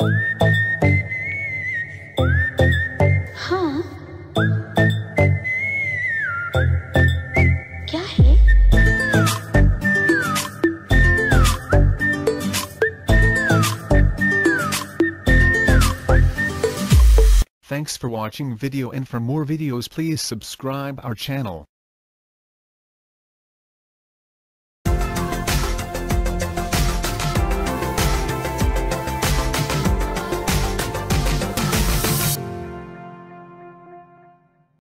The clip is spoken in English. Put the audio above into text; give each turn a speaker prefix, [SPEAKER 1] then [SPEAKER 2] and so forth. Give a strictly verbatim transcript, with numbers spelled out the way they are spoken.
[SPEAKER 1] हाँ, क्या है?
[SPEAKER 2] Thanks for watching video, and for more videos please subscribe our channel.